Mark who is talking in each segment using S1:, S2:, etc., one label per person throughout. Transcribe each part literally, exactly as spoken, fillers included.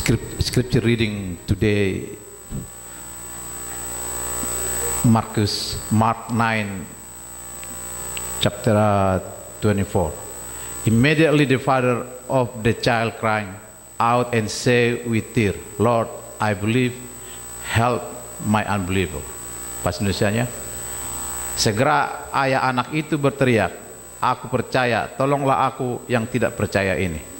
S1: Script, scripture reading today, Marcus, Mark nine, chapter twenty-four. Immediately the father of the child crying out and say with tears, Lord, I believe, help my unbeliever. Pas Indonesianya, segera ayah anak itu berteriak, aku percaya, tolonglah aku yang tidak percaya ini.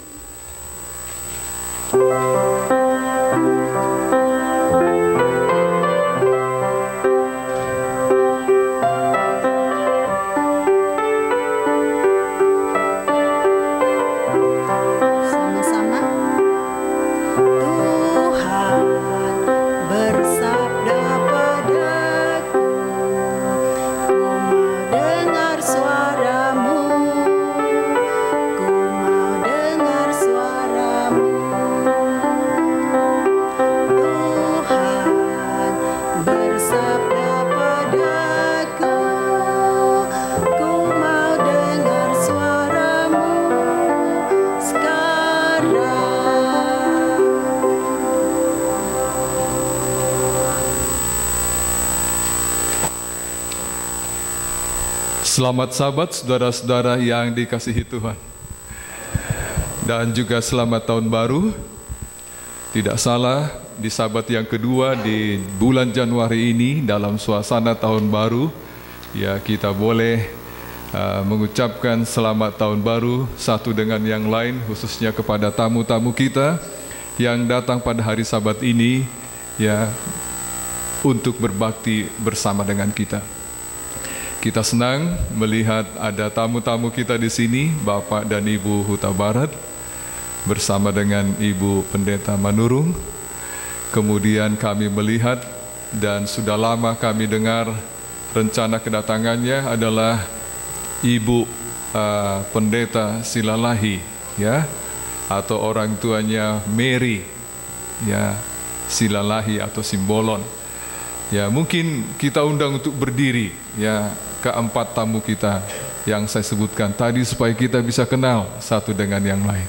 S2: Selamat Sabat saudara-saudara yang dikasihi Tuhan. Dan juga selamat tahun baru. Tidak salah, di Sabat yang kedua di bulan Januari ini dalam suasana tahun baru, ya kita boleh uh, mengucapkan selamat tahun baru satu dengan yang lain, khususnya kepada tamu-tamu kita yang datang pada hari Sabat ini, ya, untuk berbakti bersama dengan kita. Kita senang melihat ada tamu-tamu kita di sini, Bapak dan Ibu Huta Barat, bersama dengan Ibu Pendeta Manurung. Kemudian kami melihat dan sudah lama kami dengar rencana kedatangannya adalah Ibu uh, Pendeta Silalahi, ya, atau orang tuanya Mary, ya, Silalahi atau Simbolon. Ya, mungkin kita undang untuk berdiri, ya, keempat tamu kita yang saya sebutkan tadi supaya kita bisa kenal satu dengan yang lain.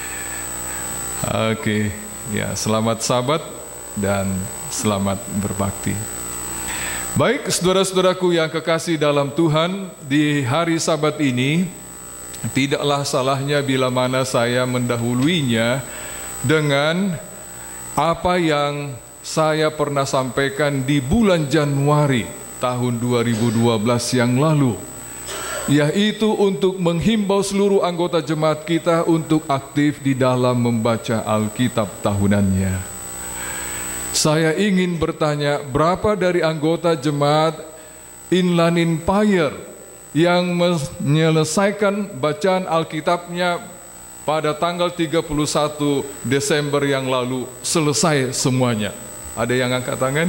S2: Oke, ya, selamat Sabat dan selamat berbakti. Baik, saudara-saudaraku yang kekasih dalam Tuhan, di hari Sabat ini tidaklah salahnya bila mana saya mendahuluinya dengan apa yang saya pernah sampaikan di bulan Januari tahun dua ribu dua belas yang lalu, yaitu untuk menghimbau seluruh anggota jemaat kita untuk aktif di dalam membaca Alkitab tahunannya. Saya ingin bertanya, berapa dari anggota jemaat Inland Empire yang menyelesaikan bacaan Alkitabnya pada tanggal tiga puluh satu Desember yang lalu, selesai semuanya? Ada yang angkat tangan?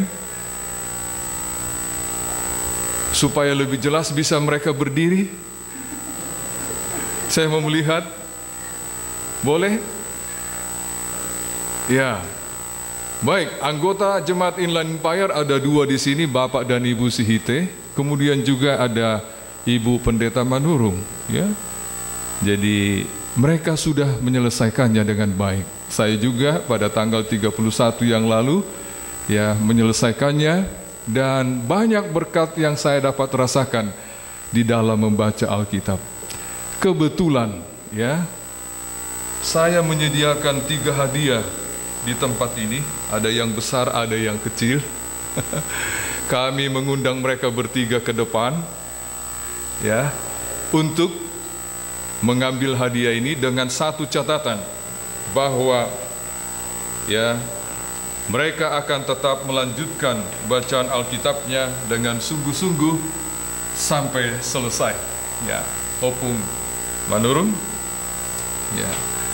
S2: Supaya lebih jelas bisa mereka berdiri. Saya mau melihat. Boleh? Ya. Baik, anggota Jemaat Inland Empire ada dua di sini, Bapak dan Ibu Sihite. Kemudian juga ada Ibu Pendeta Manurung, ya. Jadi mereka sudah menyelesaikannya dengan baik. Saya juga pada tanggal tiga puluh satu yang lalu, ya, menyelesaikannya, dan banyak berkat yang saya dapat rasakan di dalam membaca Alkitab. Kebetulan, ya, saya menyediakan tiga hadiah di tempat ini, ada yang besar, ada yang kecil. Kami mengundang mereka bertiga ke depan, ya, untuk mengambil hadiah ini dengan satu catatan, bahwa, ya, mereka akan tetap melanjutkan bacaan Alkitabnya dengan sungguh-sungguh sampai selesai. Ya, Opung Manurung. Ya.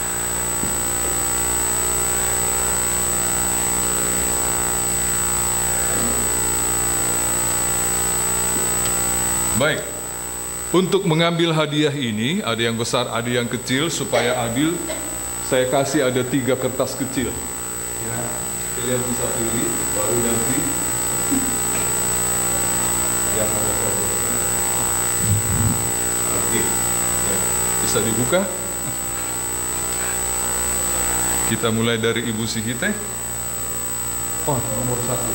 S2: Baik. Untuk mengambil hadiah ini, ada yang besar, ada yang kecil, supaya adil, saya kasih ada tiga kertas kecil. Ya. Kalian bisa pilih, baru nanti yang ada satu. Oke, ya. Bisa dibuka. Kita mulai dari Ibu Sihite. Oh, nomor satu.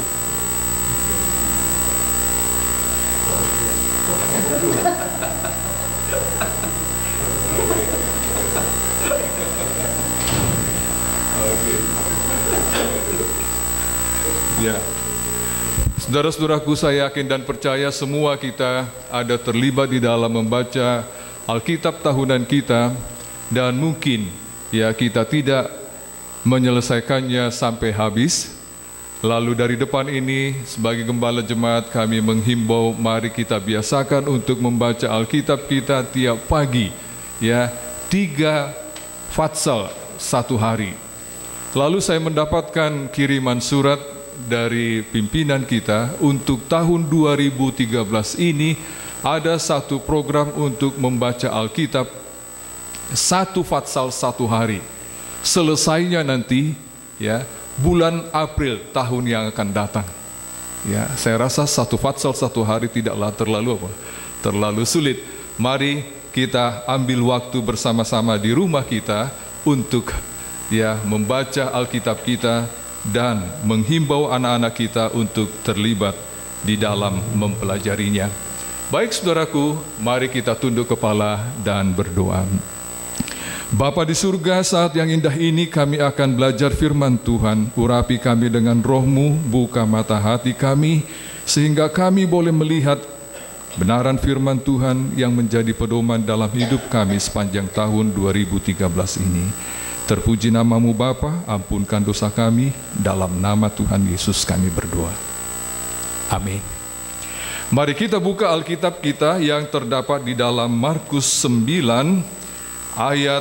S2: Ya, saudara-saudaraku, saya yakin dan percaya semua kita ada terlibat di dalam membaca Alkitab tahunan kita, dan mungkin ya kita tidak menyelesaikannya sampai habis. Lalu dari depan ini sebagai gembala jemaat kami menghimbau, mari kita biasakan untuk membaca Alkitab kita tiap pagi, ya, tiga fatsal satu hari. Lalu saya mendapatkan kiriman surat dari pimpinan kita untuk tahun dua ribu tiga belas ini ada satu program untuk membaca Alkitab satu fatsal satu hari. Selesainya nanti ya bulan April tahun yang akan datang. Ya, saya rasa satu fatsal satu hari tidaklah terlalu apa? Terlalu sulit. Mari kita ambil waktu bersama-sama di rumah kita untuk ya membaca Alkitab kita dan menghimbau anak-anak kita untuk terlibat di dalam mempelajarinya. Baik saudaraku, mari kita tunduk kepala dan berdoa. Bapa di surga, saat yang indah ini kami akan belajar firman Tuhan. Urapi kami dengan roh-Mu, buka mata hati kami, sehingga kami boleh melihat benaran firman Tuhan yang menjadi pedoman dalam hidup kami sepanjang tahun dua ribu tiga belas ini. Terpuji nama-Mu Bapa, ampunkan dosa kami, dalam nama Tuhan Yesus kami berdoa. Amin. Mari kita buka Alkitab kita yang terdapat di dalam Markus sembilan ayat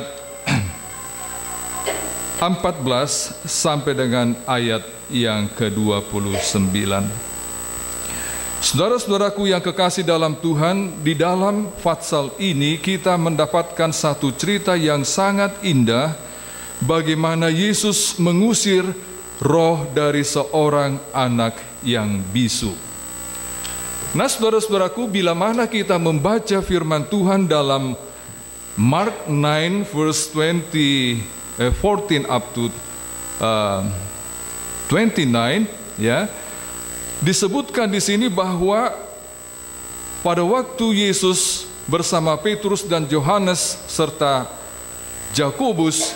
S2: empat belas sampai dengan ayat yang ke dua puluh sembilan. Saudara-saudaraku yang kekasih dalam Tuhan, di dalam fatsal ini kita mendapatkan satu cerita yang sangat indah, bagaimana Yesus mengusir roh dari seorang anak yang bisu. Nah, saudara-saudaraku, bila mana kita membaca firman Tuhan dalam Mark nine verse twenty, eh, fourteen up to uh, twenty-nine, ya, disebutkan di sini bahwa pada waktu Yesus bersama Petrus dan Yohanes serta Yakobus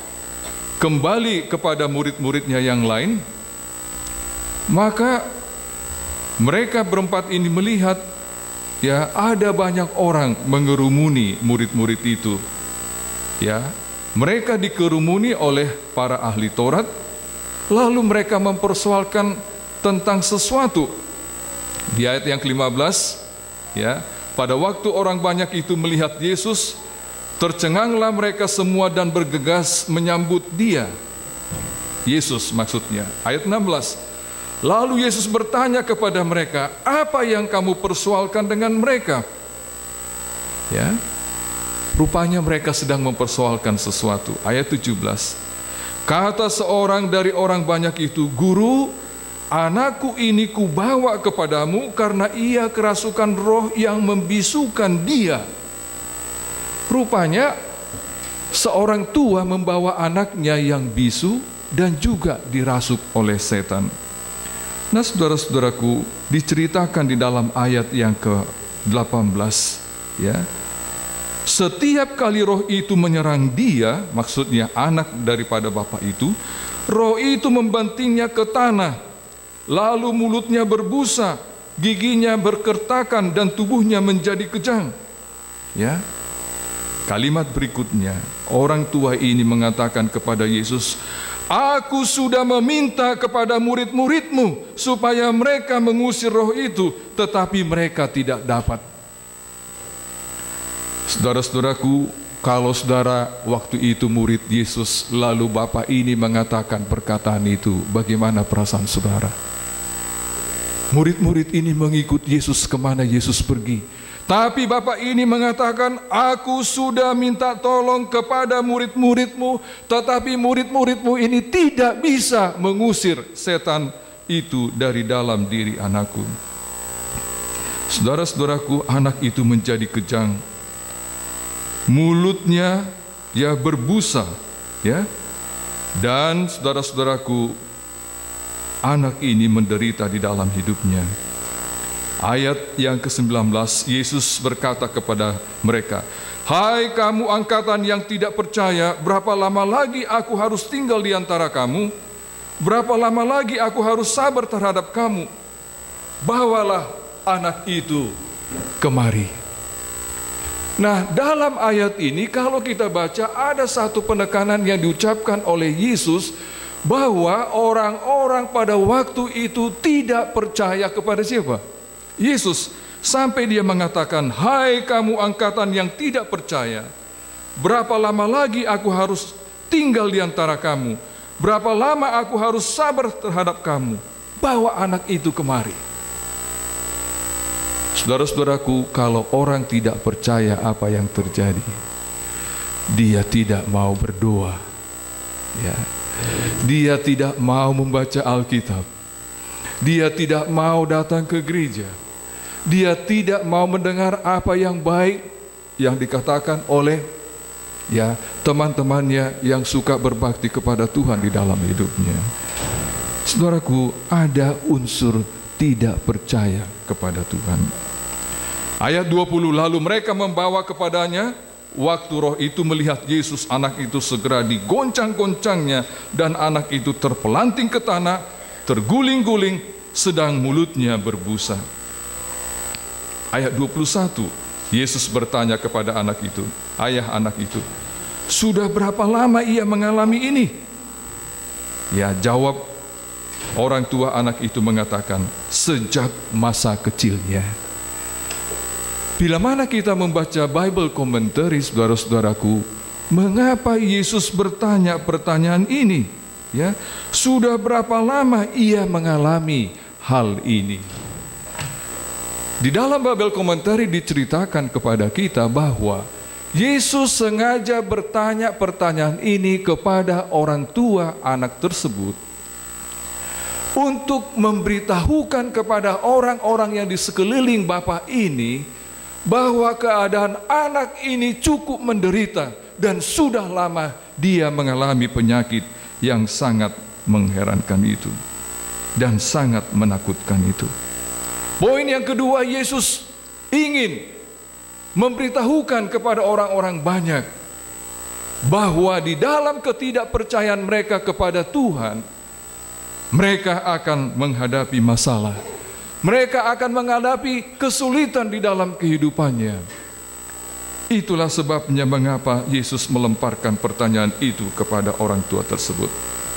S2: kembali kepada murid-muridnya yang lain, maka mereka berempat ini melihat ya ada banyak orang mengerumuni murid-murid itu. Ya, mereka dikerumuni oleh para ahli Taurat, lalu mereka mempersoalkan tentang sesuatu. Di ayat yang kelima belas, ya, pada waktu orang banyak itu melihat Yesus, tercenganglah mereka semua dan bergegas menyambut Dia. Yesus maksudnya. Ayat enam belas. Lalu Yesus bertanya kepada mereka, apa yang kamu persoalkan dengan mereka? Ya, rupanya mereka sedang mempersoalkan sesuatu. Ayat tujuh belas. Kata seorang dari orang banyak itu, Guru, anakku ini kubawa kepadamu karena ia kerasukan roh yang membisukan dia. Rupanya seorang tua membawa anaknya yang bisu dan juga dirasuk oleh setan. Nah, saudara-saudaraku, diceritakan di dalam ayat yang ke delapan belas, ya. Setiap kali roh itu menyerang dia, maksudnya anak daripada bapak itu, roh itu membantingnya ke tanah, lalu mulutnya berbusa, giginya berkertakan dan tubuhnya menjadi kejang. Ya. Kalimat berikutnya, orang tua ini mengatakan kepada Yesus, Aku sudah meminta kepada murid-muridmu supaya mereka mengusir roh itu, tetapi mereka tidak dapat. Saudara-saudaraku, kalau saudara waktu itu murid Yesus, lalu Bapak ini mengatakan perkataan itu, bagaimana perasaan saudara? Murid-murid ini mengikut Yesus kemana Yesus pergi. Tapi Bapak ini mengatakan, aku sudah minta tolong kepada murid-muridmu, tetapi murid-muridmu ini tidak bisa mengusir setan itu dari dalam diri anakku. Saudara-saudaraku, anak itu menjadi kejang. Mulutnya ya berbusa, ya, Dan saudara-saudaraku, anak ini menderita di dalam hidupnya. Ayat yang ke sembilan belas, Yesus berkata kepada mereka, "Hai kamu angkatan yang tidak percaya, berapa lama lagi aku harus tinggal di antara kamu? Berapa lama lagi aku harus sabar terhadap kamu? Bawalah anak itu kemari." Nah, dalam ayat ini kalau kita baca ada satu penekanan yang diucapkan oleh Yesus bahwa orang-orang pada waktu itu tidak percaya kepada siapa? Yesus, sampai dia mengatakan, "Hai kamu angkatan yang tidak percaya, berapa lama lagi aku harus tinggal di antara kamu? Berapa lama aku harus sabar terhadap kamu? Bawa anak itu kemari." Saudara-saudaraku, kalau orang tidak percaya apa yang terjadi, dia tidak mau berdoa, ya. Dia tidak mau membaca Alkitab, dia tidak mau datang ke gereja, dia tidak mau mendengar apa yang baik yang dikatakan oleh ya teman-temannya yang suka berbakti kepada Tuhan di dalam hidupnya. Saudaraku, ada unsur tidak percaya kepada Tuhan. Ayat dua puluh, lalu mereka membawa kepadanya. Waktu roh itu melihat Yesus, anak itu segera digoncang-goncangnya, dan anak itu terpelanting ke tanah, terguling-guling, sedang mulutnya berbusa. Ayat dua puluh satu, Yesus bertanya kepada anak itu, ayah anak itu, "Sudah berapa lama ia mengalami ini?" Ya, jawab orang tua anak itu mengatakan, "Sejak masa kecilnya." Bila mana kita membaca Bible Commentary, saudara-saudaraku, mengapa Yesus bertanya pertanyaan ini? Ya, sudah berapa lama ia mengalami hal ini? Di dalam Bible Commentary diceritakan kepada kita bahwa Yesus sengaja bertanya pertanyaan ini kepada orang tua anak tersebut untuk memberitahukan kepada orang-orang yang di sekeliling Bapak ini bahwa keadaan anak ini cukup menderita dan sudah lama dia mengalami penyakit yang sangat mengherankan itu dan sangat menakutkan itu. Poin yang kedua, Yesus ingin memberitahukan kepada orang-orang banyak bahwa di dalam ketidakpercayaan mereka kepada Tuhan, mereka akan menghadapi masalah. Mereka akan menghadapi kesulitan di dalam kehidupannya. Itulah sebabnya mengapa Yesus melemparkan pertanyaan itu kepada orang tua tersebut.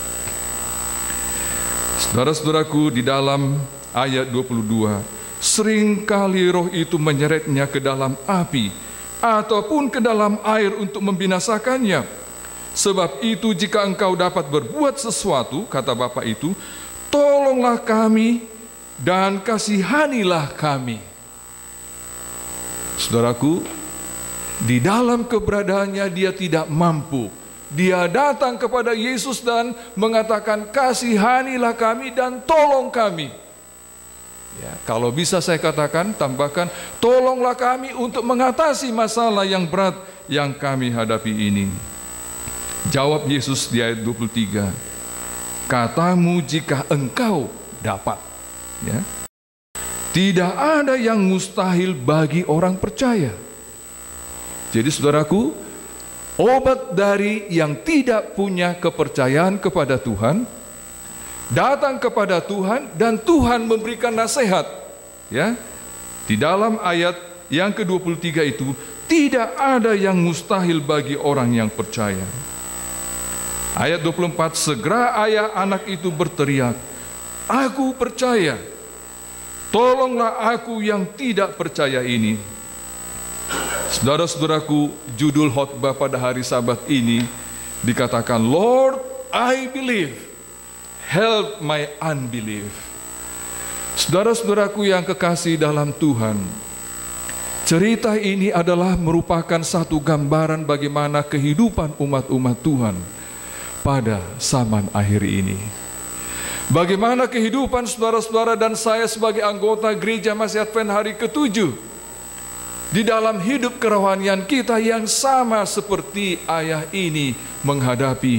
S2: Saudara-saudaraku, di dalam ayat dua puluh dua, seringkali roh itu menyeretnya ke dalam api ataupun ke dalam air untuk membinasakannya. Sebab itu jika engkau dapat berbuat sesuatu, kata Bapa itu, tolonglah kami dan kasihanilah kami. Saudaraku, di dalam keberadaannya dia tidak mampu. Dia datang kepada Yesus dan mengatakan, kasihanilah kami dan tolong kami. Ya, kalau bisa saya katakan, tambahkan, tolonglah kami untuk mengatasi masalah yang berat yang kami hadapi ini. Jawab Yesus di ayat dua puluh tiga, katamu jika engkau dapat. Ya. Tidak ada yang mustahil bagi orang percaya. Jadi saudaraku, obat dari yang tidak punya kepercayaan kepada Tuhan, datang kepada Tuhan dan Tuhan memberikan nasihat. Ya, di dalam ayat yang ke dua puluh tiga itu, tidak ada yang mustahil bagi orang yang percaya. Ayat dua puluh empat, segera ayah anak itu berteriak, aku percaya, tolonglah aku yang tidak percaya ini. Saudara-saudaraku, judul khotbah pada hari Sabat ini dikatakan, Lord, I believe, help my unbelief. Saudara-saudaraku yang kekasih dalam Tuhan, cerita ini adalah merupakan satu gambaran bagaimana kehidupan umat-umat Tuhan pada zaman akhir ini. Bagaimana kehidupan saudara-saudara dan saya sebagai anggota Gereja Masih Advent hari ketujuh di dalam hidup kerohanian kita yang sama seperti ayah ini menghadapi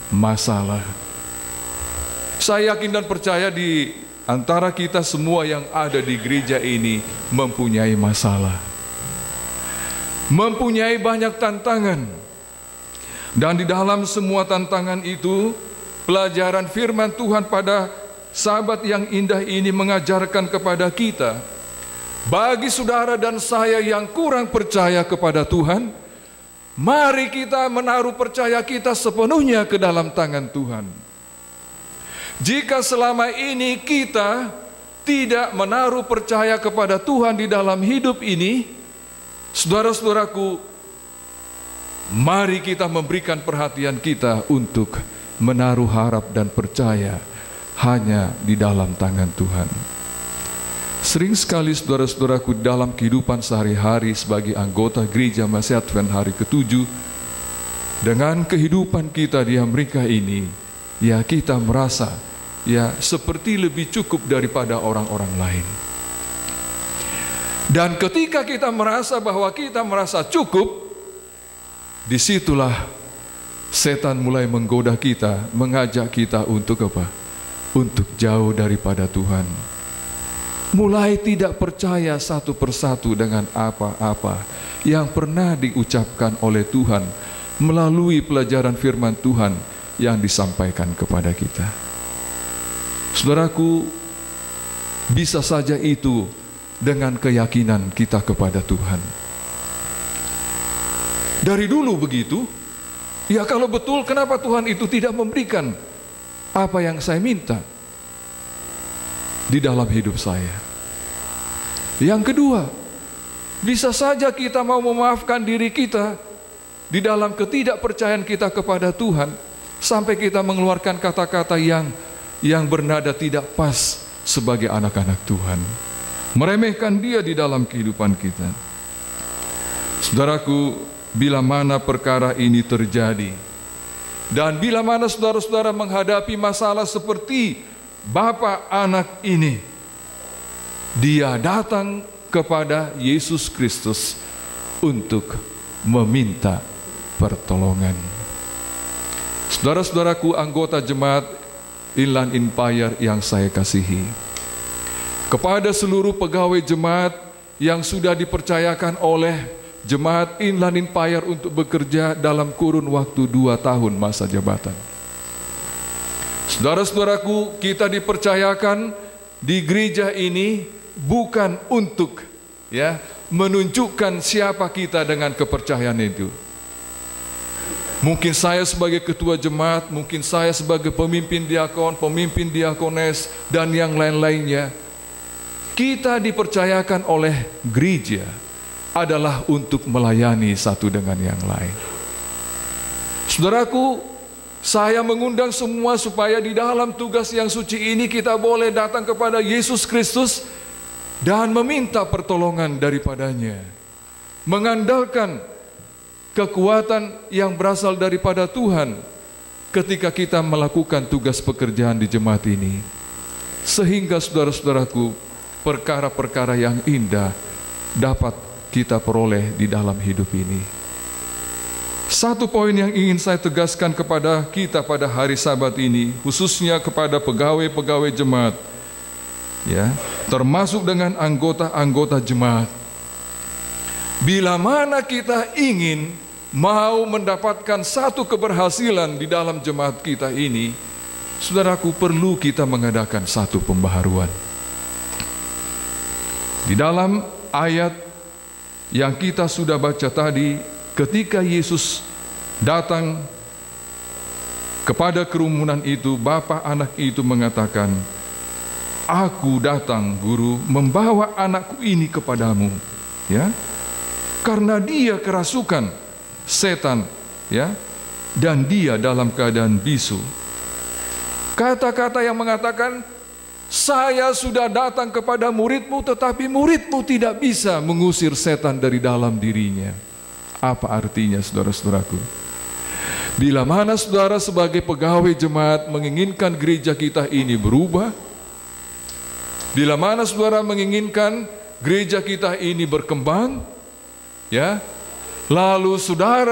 S2: masalah. Saya yakin dan percaya di antara kita semua yang ada di gereja ini mempunyai masalah, mempunyai banyak tantangan. Dan di dalam semua tantangan itu, pelajaran firman Tuhan pada sahabat yang indah ini mengajarkan kepada kita, bagi saudara dan saya yang kurang percaya kepada Tuhan, mari kita menaruh percaya kita sepenuhnya ke dalam tangan Tuhan. Jika selama ini kita tidak menaruh percaya kepada Tuhan di dalam hidup ini, saudara-saudaraku, mari kita memberikan perhatian kita untuk menaruh harap dan percaya hanya di dalam tangan Tuhan. Sering sekali saudara-saudaraku dalam kehidupan sehari-hari sebagai anggota gereja Masih Advent hari ketujuh, dengan kehidupan kita di Amerika ini, ya kita merasa ya seperti lebih cukup daripada orang-orang lain. Dan ketika kita merasa bahwa kita merasa cukup, disitulah setan mulai menggoda kita, mengajak kita untuk apa? Untuk jauh daripada Tuhan. Mulai tidak percaya satu persatu dengan apa-apa yang pernah diucapkan oleh Tuhan melalui pelajaran firman Tuhan yang disampaikan kepada kita. Saudaraku, bisa saja itu dengan keyakinan kita kepada Tuhan. Dari dulu begitu, ya kalau betul kenapa Tuhan itu tidak memberikan apa yang saya minta di dalam hidup saya. Yang kedua, bisa saja kita mau memaafkan diri kita di dalam ketidakpercayaan kita kepada Tuhan, sampai kita mengeluarkan kata-kata yang yang bernada tidak pas sebagai anak-anak Tuhan, meremehkan Dia di dalam kehidupan kita. Saudaraku, bila mana perkara ini terjadi, dan bila mana saudara-saudara menghadapi masalah seperti Bapak anak ini, dia datang kepada Yesus Kristus untuk meminta pertolongan. Saudara-saudaraku anggota jemaat Inland Empire yang saya kasihi, kepada seluruh pegawai jemaat yang sudah dipercayakan oleh jemaat Inland Empire untuk bekerja dalam kurun waktu dua tahun masa jabatan. Saudara-saudaraku, kita dipercayakan di gereja ini bukan untuk ya menunjukkan siapa kita dengan kepercayaan itu. Mungkin saya sebagai ketua jemaat, mungkin saya sebagai pemimpin diakon, pemimpin diakones, dan yang lain-lainnya. Kita dipercayakan oleh gereja adalah untuk melayani satu dengan yang lain. Saudaraku, saya mengundang semua supaya di dalam tugas yang suci ini kita boleh datang kepada Yesus Kristus dan meminta pertolongan daripadanya, mengandalkan kekuatan yang berasal daripada Tuhan ketika kita melakukan tugas pekerjaan di jemaat ini, sehingga saudara-saudaraku, perkara-perkara yang indah dapat kita peroleh di dalam hidup ini. Satu poin yang ingin saya tegaskan kepada kita pada hari Sabat ini, khususnya kepada pegawai-pegawai jemaat, ya, termasuk dengan anggota-anggota jemaat. Bila mana kita ingin mau mendapatkan satu keberhasilan di dalam jemaat kita ini, saudaraku, perlu kita mengadakan satu pembaharuan. Di dalam ayat yang kita sudah baca tadi, ketika Yesus datang kepada kerumunan itu, Bapa anak itu mengatakan, "Aku datang, Guru, membawa anakku ini kepadamu, ya, karena dia kerasukan setan, ya, dan dia dalam keadaan bisu." Kata-kata yang mengatakan, "Saya sudah datang kepada muridmu, tetapi muridmu tidak bisa mengusir setan dari dalam dirinya." Apa artinya, saudara-saudaraku? Bila mana saudara sebagai pegawai jemaat menginginkan gereja kita ini berubah, bila mana saudara menginginkan gereja kita ini berkembang, ya, lalu saudara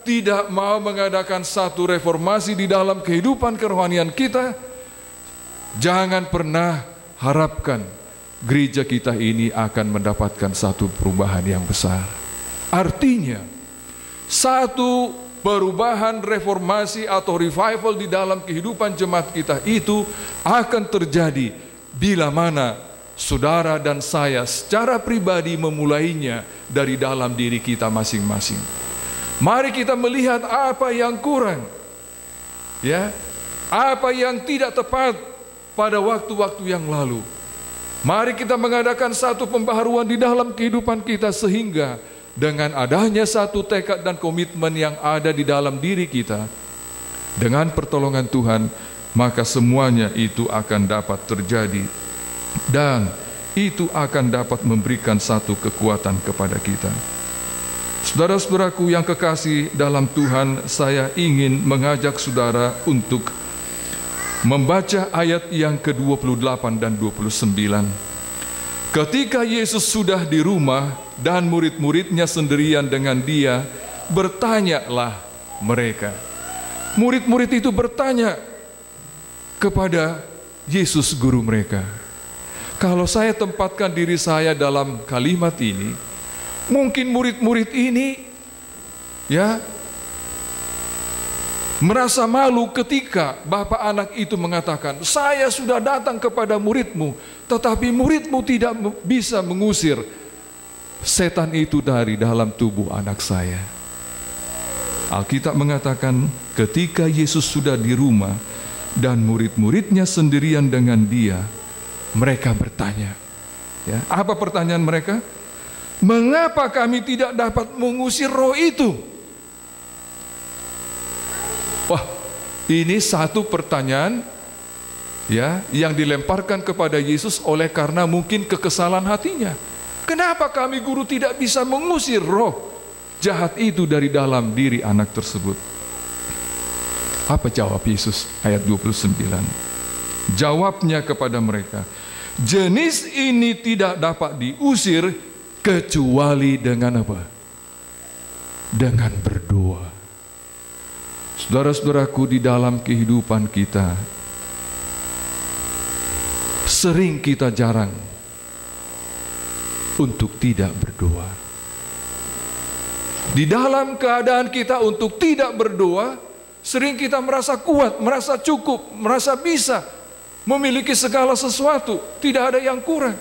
S2: tidak mau mengadakan satu reformasi di dalam kehidupan kerohanian kita, jangan pernah harapkan gereja kita ini akan mendapatkan satu perubahan yang besar. Artinya, satu perubahan reformasi atau revival di dalam kehidupan jemaat kita itu akan terjadi bila mana saudara dan saya secara pribadi memulainya dari dalam diri kita masing-masing. Mari kita melihat apa yang kurang, ya, apa yang tidak tepat pada waktu-waktu yang lalu. Mari kita mengadakan satu pembaharuan di dalam kehidupan kita, sehingga dengan adanya satu tekad dan komitmen yang ada di dalam diri kita, dengan pertolongan Tuhan, maka semuanya itu akan dapat terjadi, dan itu akan dapat memberikan satu kekuatan kepada kita. Saudara-saudaraku yang kekasih dalam Tuhan, saya ingin mengajak saudara untuk membaca ayat yang ke dua puluh delapan dan dua puluh sembilan. Ketika Yesus sudah di rumah dan murid-muridnya sendirian dengan dia, bertanyalah mereka. Murid-murid itu bertanya kepada Yesus guru mereka. Kalau saya tempatkan diri saya dalam kalimat ini, mungkin murid-murid ini ya merasa malu ketika bapak anak itu mengatakan, saya sudah datang kepada muridmu, tetapi muridmu tidak bisa mengusir setan itu dari dalam tubuh anak saya. Alkitab mengatakan ketika Yesus sudah di rumah dan murid-muridnya sendirian dengan dia, mereka bertanya, ya, apa pertanyaan mereka? Mengapa kami tidak dapat mengusir roh itu? Wah, ini satu pertanyaan ya yang dilemparkan kepada Yesus oleh karena mungkin kekesalan hatinya. Kenapa kami guru tidak bisa mengusir roh jahat itu dari dalam diri anak tersebut? Apa jawab Yesus? Ayat dua puluh sembilan. Jawabnya kepada mereka, jenis ini tidak dapat diusir kecuali dengan apa? Dengan berdoa. Saudara-saudaraku, di dalam kehidupan kita sering kita jarang untuk tidak berdoa. Di dalam keadaan kita untuk tidak berdoa, sering kita merasa kuat, merasa cukup, merasa bisa memiliki segala sesuatu, tidak ada yang kurang.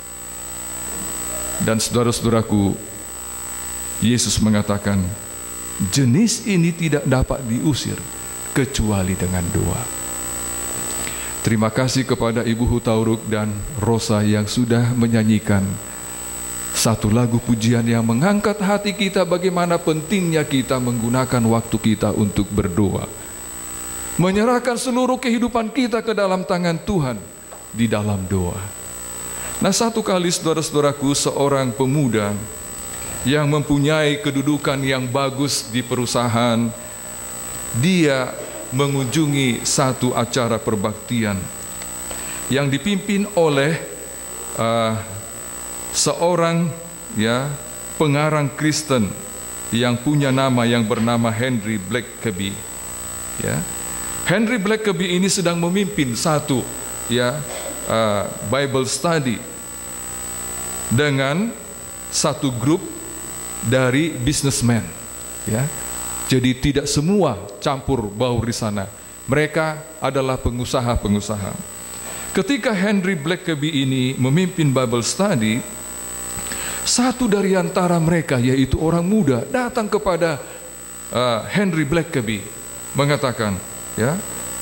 S2: Dan saudara-saudaraku, Yesus mengatakan, jenis ini tidak dapat diusir kecuali dengan doa. Terima kasih kepada Ibu Hutauruk dan Rosa yang sudah menyanyikan satu lagu pujian yang mengangkat hati kita bagaimana pentingnya kita menggunakan waktu kita untuk berdoa. Menyerahkan seluruh kehidupan kita ke dalam tangan Tuhan di dalam doa. Nah, satu kali saudara-saudaraku, seorang pemuda yang mempunyai kedudukan yang bagus di perusahaan, dia mengunjungi satu acara perbaktian yang dipimpin oleh uh, seorang ya pengarang Kristen yang punya nama yang bernama Henry Blackaby. Ya, Henry Blackaby ini sedang memimpin satu ya uh, Bible study dengan satu grup dari businessmen, ya. Jadi tidak semua campur baur di sana. Mereka adalah pengusaha-pengusaha. Ketika Henry Blackaby ini memimpin Bible study, satu dari antara mereka, yaitu orang muda, datang kepada uh, Henry Blackaby mengatakan, ya,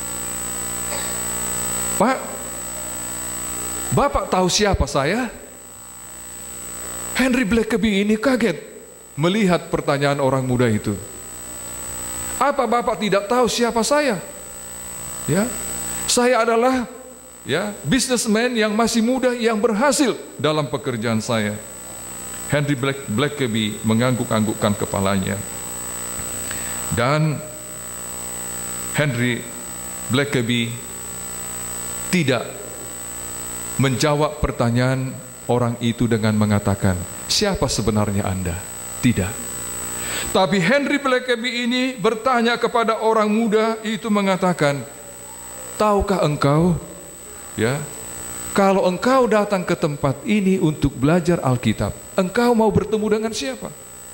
S2: Pak, Bapak tahu siapa saya? Henry Blackaby ini kaget melihat pertanyaan orang muda itu. Apa Bapak tidak tahu siapa saya? Ya, saya adalah ya businessman yang masih muda yang berhasil dalam pekerjaan saya. Henry Black, Blackaby mengangguk-anggukkan kepalanya. Dan Henry Blackaby tidak menjawab pertanyaan orang itu dengan mengatakan, siapa sebenarnya Anda? Tidak. Tapi Henry Blackaby ini bertanya kepada orang muda itu, mengatakan, tahukah engkau, ya, kalau engkau datang ke tempat ini untuk belajar Alkitab, engkau mau bertemu dengan siapa?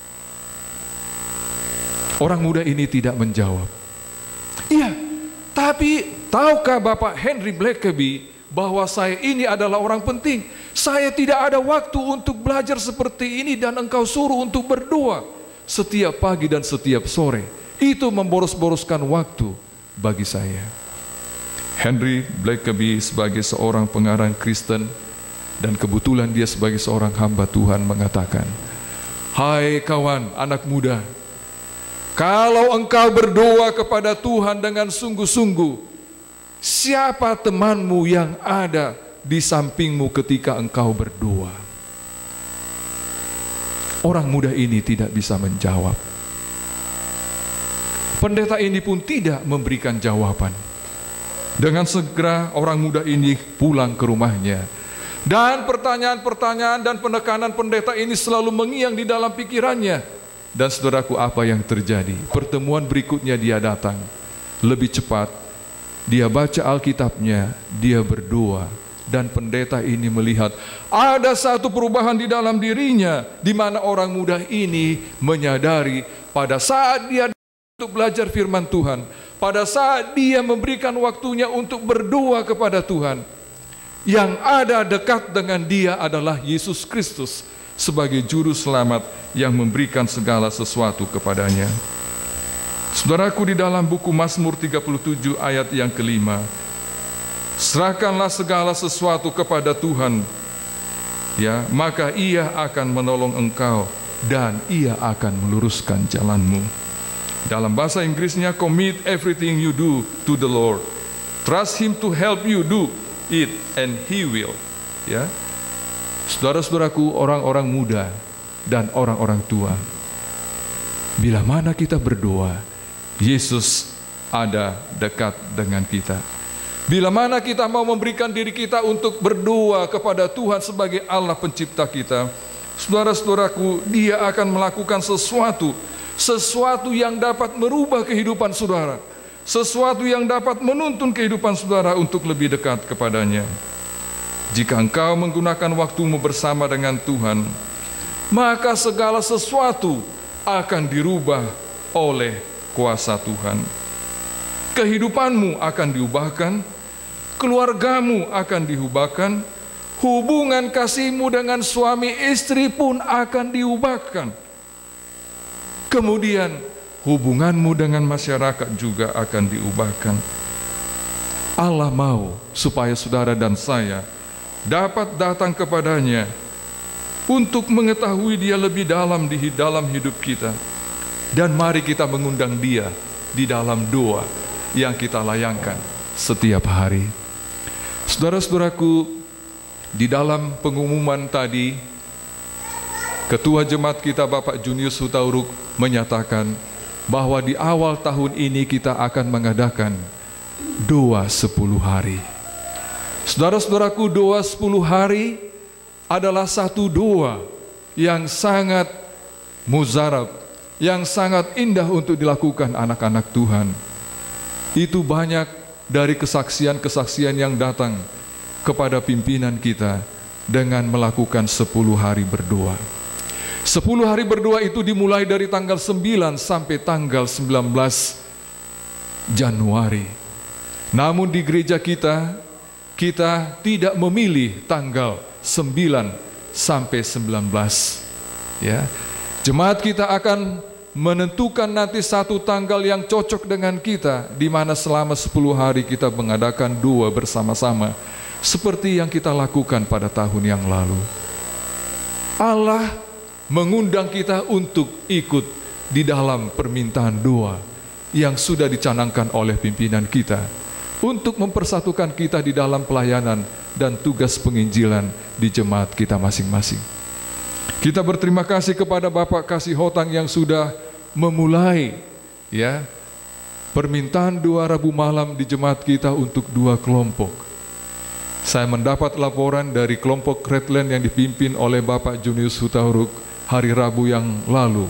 S2: Orang muda ini tidak menjawab. Iya, tapi tahukah Bapak Henry Blackaby bahwa saya ini adalah orang penting? Saya tidak ada waktu untuk belajar seperti ini dan engkau suruh untuk berdoa setiap pagi dan setiap sore. Itu memboros-boroskan waktu bagi saya. Henry Blackaby sebagai seorang pengarang Kristen, dan kebetulan dia sebagai seorang hamba Tuhan, mengatakan, hai kawan, anak muda, kalau engkau berdoa kepada Tuhan dengan sungguh-sungguh, siapa temanmu yang ada di sampingmu ketika engkau berdoa? Orang muda ini tidak bisa menjawab. Pendeta ini pun tidak memberikan jawaban. Dengan segera orang muda ini pulang ke rumahnya. Dan pertanyaan-pertanyaan dan penekanan pendeta ini selalu mengiang di dalam pikirannya. Dan saudaraku, apa yang terjadi? Pertemuan berikutnya dia datang. Lebih cepat, dia baca Alkitabnya, dia berdoa. Dan pendeta ini melihat ada satu perubahan di dalam dirinya, di mana orang muda ini menyadari pada saat dia untuk belajar firman Tuhan, pada saat dia memberikan waktunya untuk berdoa kepada Tuhan, yang ada dekat dengan dia adalah Yesus Kristus sebagai juru selamat yang memberikan segala sesuatu kepadanya. Saudaraku, di dalam buku Mazmur tiga puluh tujuh ayat yang kelima, serahkanlah segala sesuatu kepada Tuhan, ya, maka Ia akan menolong engkau dan Ia akan meluruskan jalanmu. Dalam bahasa Inggrisnya, commit everything you do to the Lord. Trust Him to help you do it and He will. Ya, saudara-saudaraku, orang-orang muda dan orang-orang tua, bila mana kita berdoa, Yesus ada dekat dengan kita. Bila mana kita mau memberikan diri kita untuk berdoa kepada Tuhan sebagai Allah pencipta kita, saudara-saudaraku, Dia akan melakukan sesuatu, sesuatu yang dapat merubah kehidupan saudara, sesuatu yang dapat menuntun kehidupan saudara untuk lebih dekat kepadanya. Jika engkau menggunakan waktumu bersama dengan Tuhan, maka segala sesuatu akan dirubah oleh kuasa Tuhan. Kehidupanmu akan diubahkan, keluargamu akan diubahkan, hubungan kasihmu dengan suami istri pun akan diubahkan. Kemudian hubunganmu dengan masyarakat juga akan diubahkan. Allah mau supaya saudara dan saya dapat datang kepadanya untuk mengetahui Dia lebih dalam di dalam hidup kita. Dan mari kita mengundang Dia di dalam doa yang kita layangkan setiap hari. Saudara-saudaraku, di dalam pengumuman tadi, Ketua Jemaat kita Bapak Junius Hutauruk menyatakan bahwa di awal tahun ini kita akan mengadakan doa sepuluh hari. Saudara-saudaraku, doa sepuluh hari adalah satu doa yang sangat muzarab, yang sangat indah untuk dilakukan anak-anak Tuhan. Itu banyak dari kesaksian-kesaksian yang datang kepada pimpinan kita dengan melakukan sepuluh hari berdoa. Sepuluh hari berdoa itu dimulai dari tanggal sembilan sampai tanggal sembilan belas Januari. Namun di gereja kita, kita tidak memilih tanggal sembilan sampai sembilan belas. Ya, jemaat kita akan menentukan nanti satu tanggal yang cocok dengan kita, di mana selama sepuluh hari kita mengadakan doa bersama-sama seperti yang kita lakukan pada tahun yang lalu. Allah mengundang kita untuk ikut di dalam permintaan doa yang sudah dicanangkan oleh pimpinan kita untuk mempersatukan kita di dalam pelayanan dan tugas penginjilan di jemaat kita masing-masing. Kita berterima kasih kepada Bapak Kasih Hotang yang sudah memulai ya permintaan doa Rabu malam di jemaat kita untuk dua kelompok. Saya mendapat laporan dari kelompok Redland yang dipimpin oleh Bapak Junius Hutauruk hari Rabu yang lalu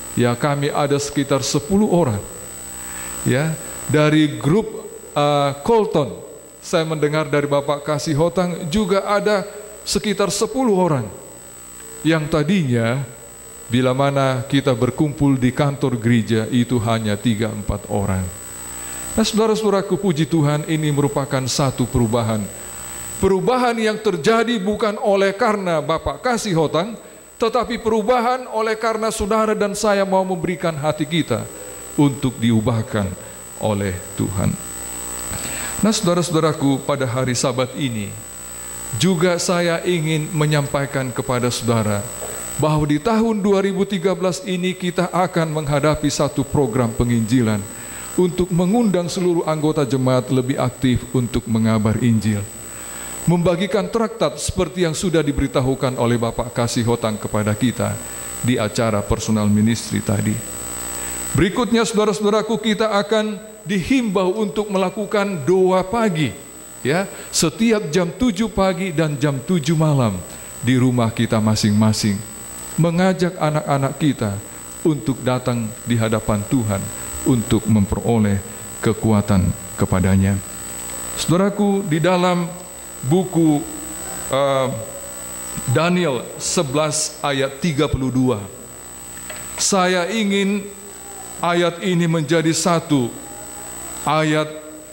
S2: Ya, kami ada sekitar sepuluh orang. Ya, dari grup uh, Colton, saya mendengar dari Bapak Kasih Hotang juga ada sekitar sepuluh orang. Yang tadinya bila mana kita berkumpul di kantor gereja itu hanya tiga empat orang. Nah, saudara-saudaraku, puji Tuhan, ini merupakan satu perubahan. Perubahan yang terjadi bukan oleh karena Bapak Kasih Hotang, tetapi perubahan oleh karena saudara dan saya mau memberikan hati kita untuk diubahkan oleh Tuhan. Nah, saudara-saudaraku, pada hari Sabat ini juga saya ingin menyampaikan kepada saudara bahwa di tahun dua ribu tiga belas ini kita akan menghadapi satu program penginjilan untuk mengundang seluruh anggota jemaat lebih aktif untuk mengabar Injil, membagikan traktat seperti yang sudah diberitahukan oleh Bapak Kasih Hotang kepada kita di acara personal ministry tadi. Berikutnya, saudara-saudaraku, kita akan dihimbau untuk melakukan doa pagi, ya, setiap jam tujuh pagi dan jam tujuh malam di rumah kita masing-masing, mengajak anak-anak kita untuk datang di hadapan Tuhan untuk memperoleh kekuatan kepadanya. Saudaraku, di dalam buku uh, Daniel sebelas ayat tiga puluh dua, saya ingin ayat ini menjadi satu ayat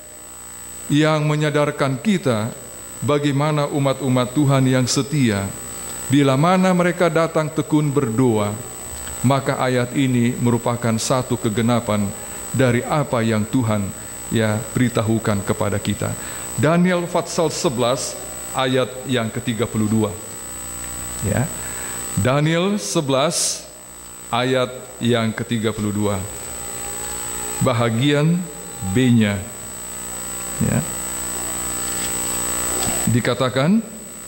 S2: yang menyadarkan kita bagaimana umat-umat Tuhan yang setia, bila mana mereka datang tekun berdoa, maka ayat ini merupakan satu kegenapan dari apa yang Tuhan ya beritahukan kepada kita. Daniel pasal sebelas ayat yang ke tiga puluh dua. Ya. Daniel sebelas ayat yang ke tiga puluh dua. Bahagian B-nya. Ya. Dikatakan,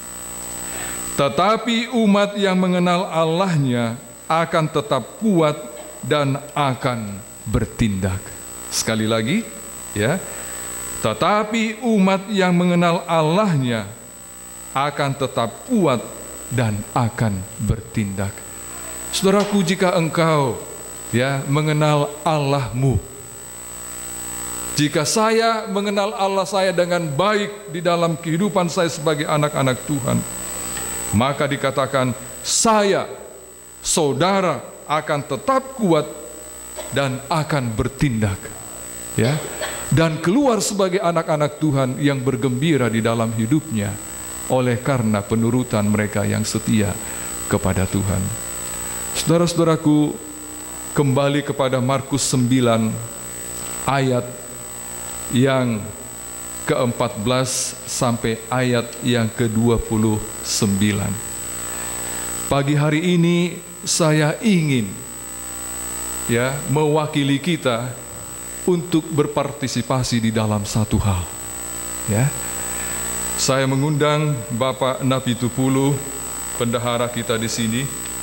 S2: tetapi umat yang mengenal Allahnya akan tetap kuat dan akan bertindak. Sekali lagi, ya. Tetapi umat yang mengenal Allahnya akan tetap kuat dan akan bertindak. Saudaraku, jika engkau ya mengenal Allahmu, jika saya mengenal Allah saya dengan baik di dalam kehidupan saya sebagai anak-anak Tuhan, maka dikatakan saya, saudara akan tetap kuat dan akan bertindak, ya, dan keluar sebagai anak-anak Tuhan yang bergembira di dalam hidupnya oleh karena penurutan mereka yang setia kepada Tuhan. Saudara-saudaraku, kembali kepada Markus sembilan ayat yang ke empat belas sampai ayat yang ke dua puluh sembilan. Pagi hari ini saya ingin ya mewakili kita untuk berpartisipasi di dalam satu hal. Ya, saya mengundang Bapak Napitupulu, bendahara kita di sini,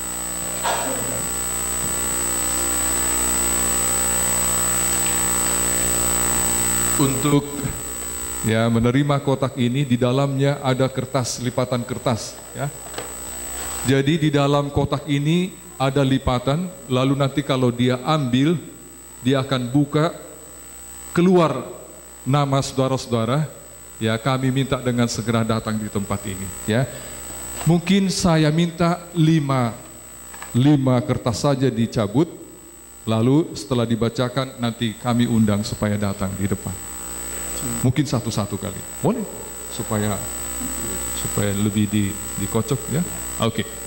S2: untuk ya menerima kotak ini. Di dalamnya ada kertas, lipatan kertas, ya. Jadi di dalam kotak ini ada lipatan, lalu nanti kalau dia ambil, dia akan buka, keluar nama saudara-saudara. Ya, kami minta dengan segera datang di tempat ini, ya. Mungkin saya minta lima, lima kertas saja dicabut, lalu setelah dibacakan nanti kami undang supaya datang di depan. Mungkin satu-satu kali, boleh, supaya supaya lebih di, dikocok, ya. Oke. Okay.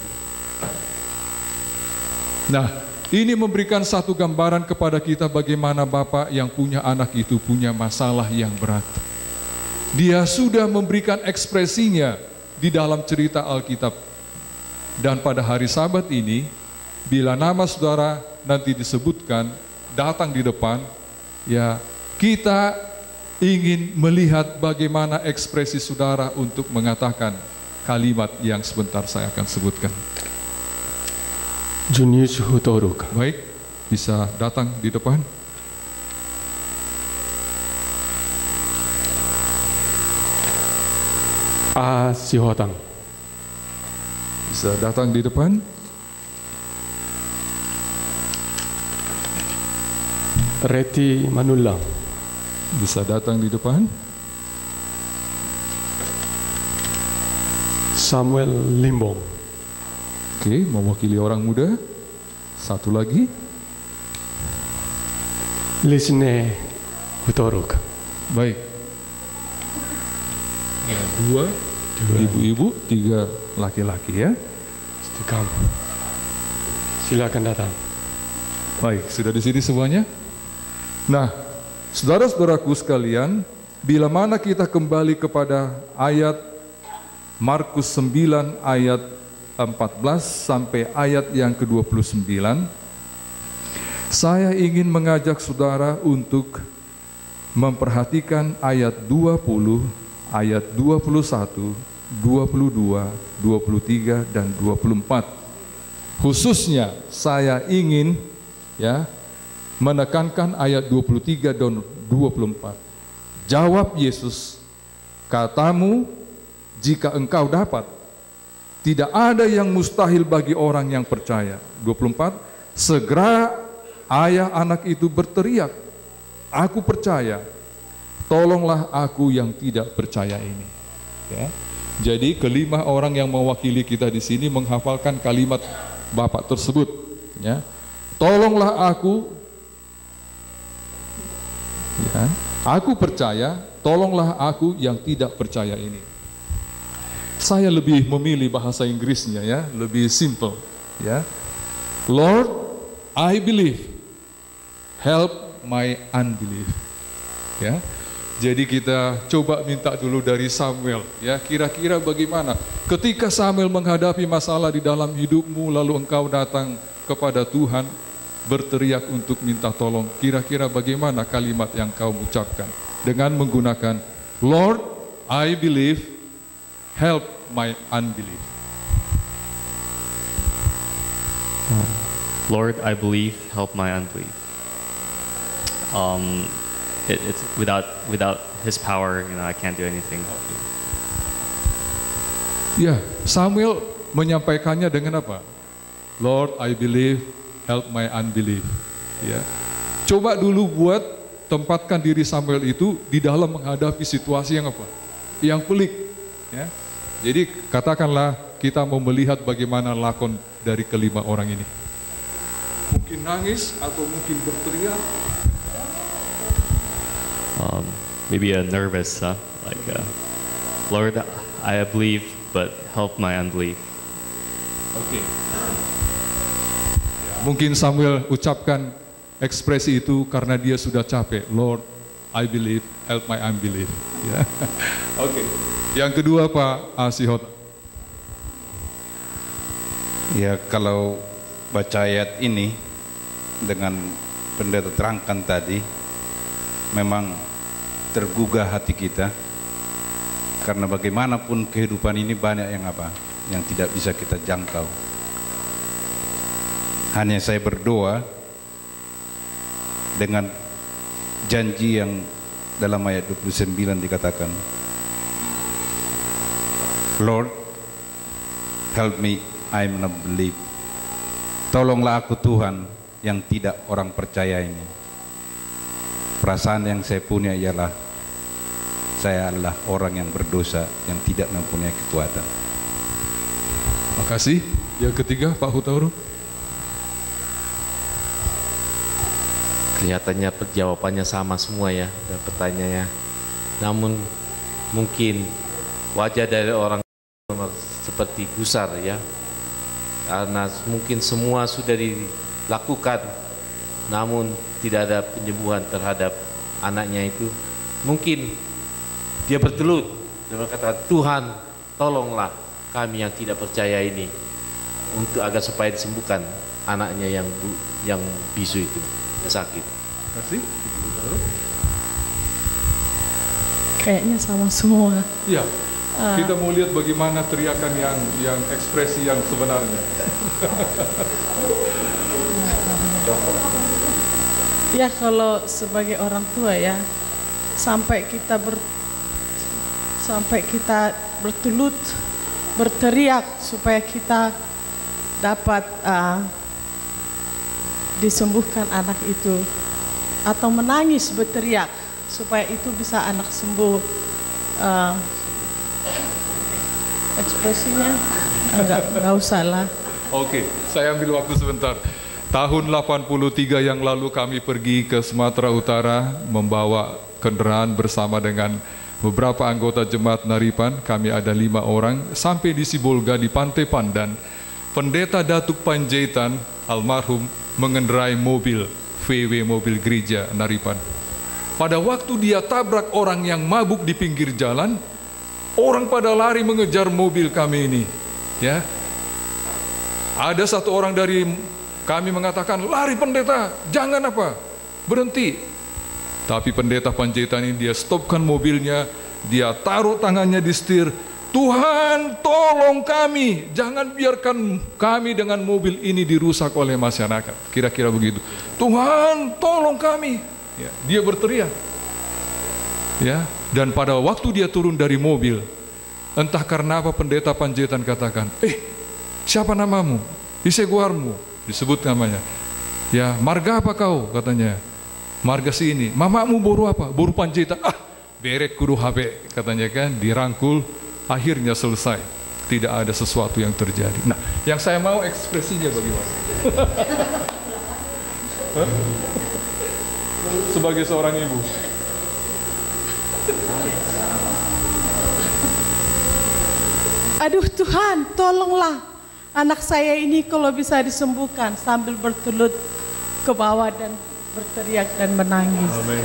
S2: Nah, ini memberikan satu gambaran kepada kita bagaimana Bapak yang punya anak itu punya masalah yang berat. Dia sudah memberikan ekspresinya di dalam cerita Alkitab. Dan pada hari Sabat ini, bila nama saudara nanti disebutkan, datang di depan, ya kita ingin melihat bagaimana ekspresi saudara untuk mengatakan kalimat yang sebentar saya akan sebutkan.
S3: 준유주 도록.
S2: Baik, bisa datang di depan.
S3: 아 시호당.
S2: Bisa datang di depan.
S3: Reti Manulang.
S2: Bisa datang di depan.
S3: Samuel Limbong.
S2: Oke, mewakili orang muda. Satu lagi.
S3: Lisne Hutoruk.
S2: Baik. Ya, dua, ibu-ibu, tiga laki-laki ya.
S3: Istikam. Silakan datang.
S2: Baik, sudah di sini semuanya. Nah, saudara-saudaraku sekalian, bila mana kita kembali kepada ayat Markus sembilan ayat empat belas sampai ayat yang ke dua puluh sembilan, saya ingin mengajak saudara untuk memperhatikan ayat dua puluh, ayat dua puluh satu, dua puluh dua, dua puluh tiga, dan dua puluh empat. Khususnya saya ingin ya menekankan ayat dua puluh tiga dan dua puluh empat. Jawab Yesus, katamu jika engkau dapat, tidak ada yang mustahil bagi orang yang percaya. dua puluh empat, segera ayah anak itu berteriak, aku percaya, tolonglah aku yang tidak percaya ini. Ya. Jadi kelima orang yang mewakili kita di sini menghafalkan kalimat Bapak tersebut. Ya. Tolonglah aku, ya, aku percaya, tolonglah aku yang tidak percaya ini. Saya lebih memilih bahasa Inggrisnya ya, lebih simple ya. Lord, I believe, help my unbelief. Ya. Jadi kita coba minta dulu dari Samuel ya, kira-kira bagaimana ketika Samuel menghadapi masalah di dalam hidupmu lalu engkau datang kepada Tuhan berteriak untuk minta tolong, kira-kira bagaimana kalimat yang kau ucapkan dengan menggunakan Lord, I believe, help my unbelief.
S4: Lord, I believe, help my unbelief. Um, it, it's without without His power, you know, I can't do anything.
S2: Ya, Samuel menyampaikannya dengan apa? Lord, I believe, help my unbelief. Ya, coba dulu buat tempatkan diri Samuel itu di dalam menghadapi situasi yang apa? Yang pelik. Ya, jadi katakanlah kita mau melihat bagaimana lakon dari kelima orang ini. Mungkin nangis atau mungkin berteriak.
S4: Um, maybe a nervous, huh? Like, uh, Lord, I believe, but help my unbelief.
S2: Oke. Okay. Ya, mungkin Samuel ucapkan ekspresi itu karena dia sudah capek. Lord, I believe, help my unbelief. Ya. Oke. Okay. Yang kedua Pak Asihot.
S5: Ya, kalau baca ayat ini dengan pendeta terangkan tadi, memang tergugah hati kita, karena bagaimanapun kehidupan ini banyak yang apa, yang tidak bisa kita jangkau. Hanya saya berdoa dengan janji yang dalam ayat dua puluh sembilan dikatakan, Lord, help me, I'm not believe. Tolonglah aku Tuhan yang tidak orang percaya ini. Perasaan yang saya punya ialah saya adalah orang yang berdosa yang tidak mempunyai kekuatan.
S2: Makasih. Yang ketiga Pak Hutauru.
S6: Kelihatannya jawabannya sama semua ya dan pertanyaannya. Namun mungkin wajah dari orang seperti gusar ya, karena mungkin semua sudah dilakukan namun tidak ada penyembuhan terhadap anaknya itu. Mungkin dia bertelut dan berkata, Tuhan tolonglah kami yang tidak percaya ini untuk agar supaya disembuhkan anaknya yang yang bisu itu, yang sakit.
S2: Terima kasih.
S7: Kayaknya sama semua.
S2: Iya. Uh. Kita mau lihat bagaimana teriakan yang yang ekspresi yang sebenarnya.
S7: Ya, kalau sebagai orang tua ya, sampai kita ber, sampai kita bertelut, berteriak supaya kita dapat uh, disembuhkan anak itu. atau menangis berteriak supaya itu bisa anak sembuh. Uh, ekspresinya enggak enggak usah lah.
S2: Oke, saya ambil waktu sebentar. Tahun delapan puluh tiga yang lalu kami pergi ke Sumatera Utara membawa kendaraan bersama dengan beberapa anggota jemaat Naripan. Kami ada lima orang sampai di Sibolga di Pantai Pandan. Pendeta Datuk Panjaitan almarhum mengendarai mobil V W mobil gereja Naripan. Pada waktu dia tabrak orang yang mabuk di pinggir jalan, orang pada lari mengejar mobil kami ini. Ya, ada satu orang dari kami mengatakan, lari pendeta, jangan apa, berhenti. Tapi pendeta Panjaitan ini dia stopkan mobilnya, dia taruh tangannya di setir. Tuhan tolong kami, jangan biarkan kami dengan mobil ini dirusak oleh masyarakat. Kira-kira begitu. Tuhan tolong kami. Ya, dia berteriak. Ya, dan pada waktu dia turun dari mobil, entah karena apa pendeta Panjaitan katakan, eh siapa namamu? Iseguarmu, disebut namanya. Ya, marga apa kau? Katanya. Marga sini. Mamamu boru apa? Boru Panjaitan. Ah, berek guru H B, katanya kan, dirangkul, akhirnya selesai. Tidak ada sesuatu yang terjadi. Nah, yang saya mau ekspresinya bagaimana? Sebagai seorang ibu.
S7: Aduh Tuhan, tolonglah anak saya ini kalau bisa disembuhkan, sambil bertelut ke bawah dan berteriak dan menangis.
S2: Amin.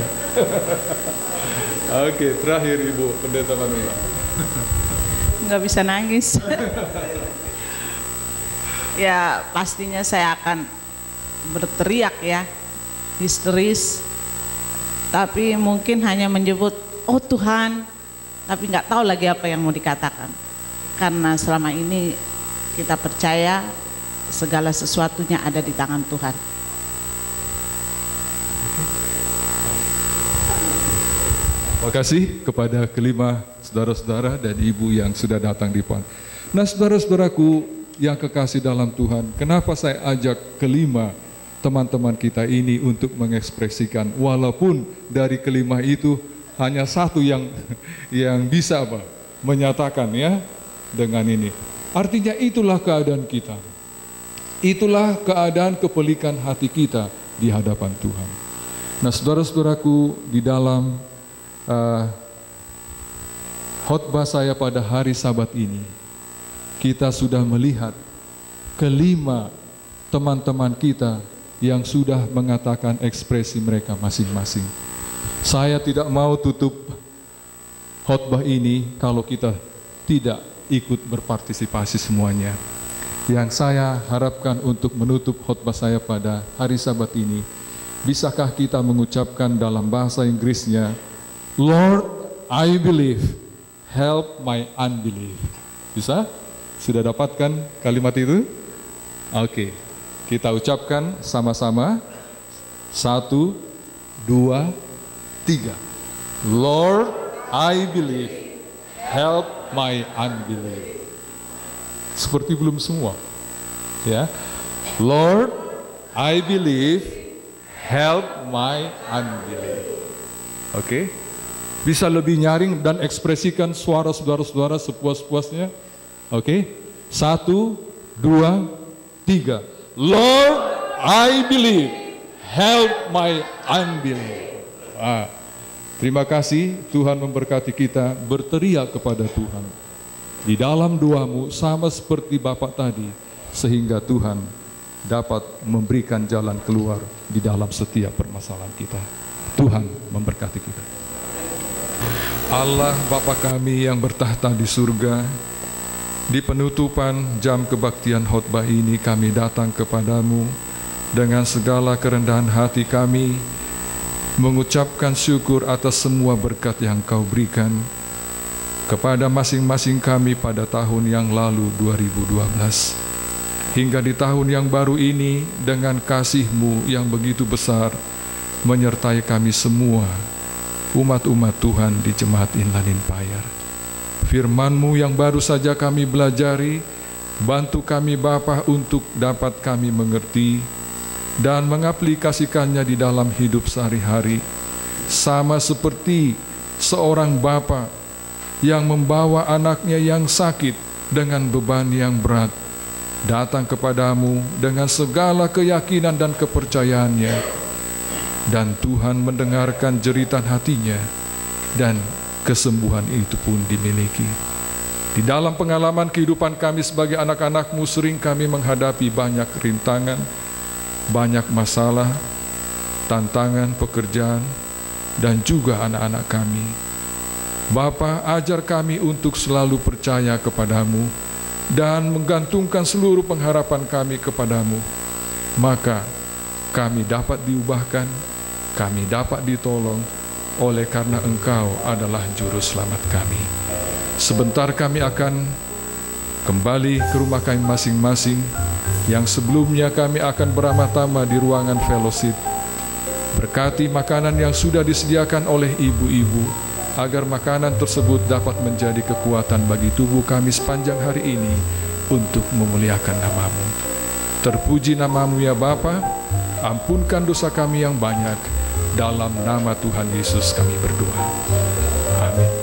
S2: Oke, terakhir Ibu Pendeta Manula.
S8: Nggak bisa nangis. Ya pastinya saya akan berteriak ya, histeris. Tapi mungkin hanya menyebut, oh Tuhan, tapi nggak tahu lagi apa yang mau dikatakan. Karena selama ini kita percaya segala sesuatunya ada di tangan Tuhan.
S2: Terima kasih kepada kelima saudara-saudara dan ibu yang sudah datang di depan. Nah, saudara-saudaraku yang kekasih dalam Tuhan, kenapa saya ajak kelima teman-teman kita ini untuk mengekspresikan, walaupun dari kelima itu hanya satu yang yang bisa apa? Menyatakan ya dengan ini. Artinya itulah keadaan kita. Itulah keadaan kepelikan hati kita di hadapan Tuhan. Nah, saudara-saudaraku, di dalam uh, khotbah saya pada hari Sabat ini, kita sudah melihat kelima teman-teman kita yang sudah mengatakan ekspresi mereka masing-masing. Saya tidak mau tutup khotbah ini kalau kita tidak ikut berpartisipasi semuanya. Yang saya harapkan untuk menutup khotbah saya pada hari Sabat ini, bisakah kita mengucapkan dalam bahasa Inggrisnya, Lord, I believe, help my unbelief. Bisa? Sudah dapatkan kalimat itu? Oke, kita ucapkan sama-sama. Satu, dua, tiga. Lord, I believe, help my unbelief. Seperti belum semua, ya. Lord, I believe, help my unbelief. Oke, bisa lebih nyaring dan ekspresikan suara saudara-saudara sepuas-puasnya. Oke, satu, dua, tiga. Lord, I believe, help my unbelief. Ah, terima kasih, Tuhan memberkati kita berteriak kepada Tuhan di dalam doamu sama seperti Bapak tadi, sehingga Tuhan dapat memberikan jalan keluar di dalam setiap permasalahan kita. Tuhan memberkati kita. Allah Bapa kami yang bertahta di surga, di penutupan jam kebaktian khotbah ini kami datang kepadamu dengan segala kerendahan hati kami, mengucapkan syukur atas semua berkat yang Kau berikan kepada masing-masing kami pada tahun yang lalu dua ribu dua belas. Hingga di tahun yang baru ini dengan kasih-Mu yang begitu besar menyertai kami semua, umat-umat Tuhan di Jemaat Inland Empire. Firman-Mu yang baru saja kami belajari, bantu kami Bapa untuk dapat kami mengerti, dan mengaplikasikannya di dalam hidup sehari-hari, sama seperti seorang bapa yang membawa anaknya yang sakit dengan beban yang berat datang kepadamu dengan segala keyakinan dan kepercayaannya, dan Tuhan mendengarkan jeritan hatinya dan kesembuhan itu pun dimiliki. Di dalam pengalaman kehidupan kami sebagai anak-anak-Mu, sering kami menghadapi banyak rintangan, banyak masalah, tantangan pekerjaan, dan juga anak-anak kami. Bapa, ajar kami untuk selalu percaya kepadamu dan menggantungkan seluruh pengharapan kami kepadamu. Maka kami dapat diubahkan, kami dapat ditolong oleh karena Engkau adalah juru selamat kami. Sebentar kami akan kembali ke rumah kami masing-masing, yang sebelumnya kami akan beramah-tamah di ruangan fellowship. Berkati makanan yang sudah disediakan oleh ibu-ibu, agar makanan tersebut dapat menjadi kekuatan bagi tubuh kami sepanjang hari ini untuk memuliakan nama-Mu. Terpuji nama-Mu ya Bapa, ampunkan dosa kami yang banyak. Dalam nama Tuhan Yesus kami berdoa. Amin.